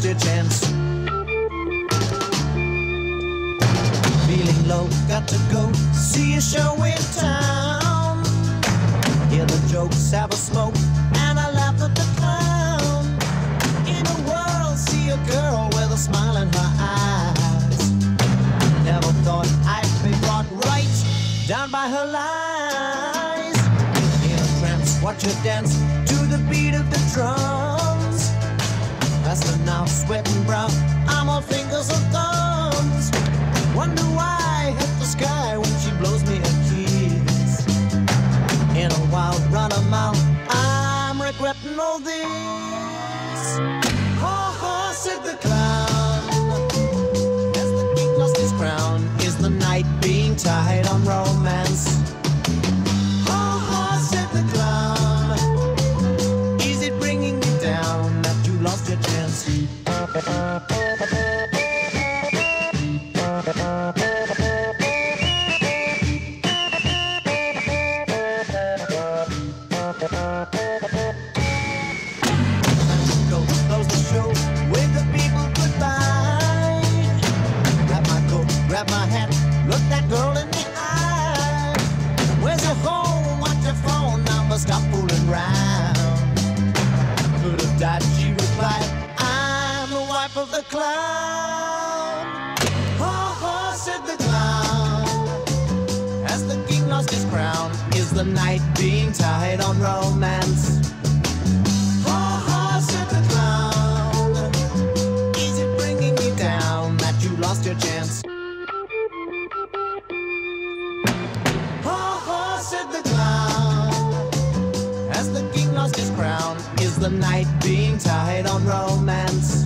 your chance. Feeling low, got to go see a show in town. Hear the jokes, have a smoke, and I laugh at the clown. In a world, see a girl with a smile in her eyes. Never thought I'd be brought right down by her lies. Hear a tramps, watch her dance to the beat of the drums. Faster now, sweating brown, I'm all fingers and thumbs. Wonder why I hit the sky when she blows me a kiss. In a wild run of mouth, I'm regretting all this. Ha ha, said the clown, as the king lost his crown. Is the night being tied on romance? Ha ha, said the clown, is it bringing you down that you lost your chance? Close the show, wave the people goodbye. Grab my coat, grab my hat, look that girl in the eye. Where's your home? What's your phone number? Stop fooling round. Could have died, she replied, I'm the wife of the clown. Ha ha, said the clown, as the king lost his crown. Is the night being tied on romance? Ha ha, said the clown, is it bringing you down that you lost your chance? Ha ha, said the clown, as the king lost his crown. Is the night being tied on romance?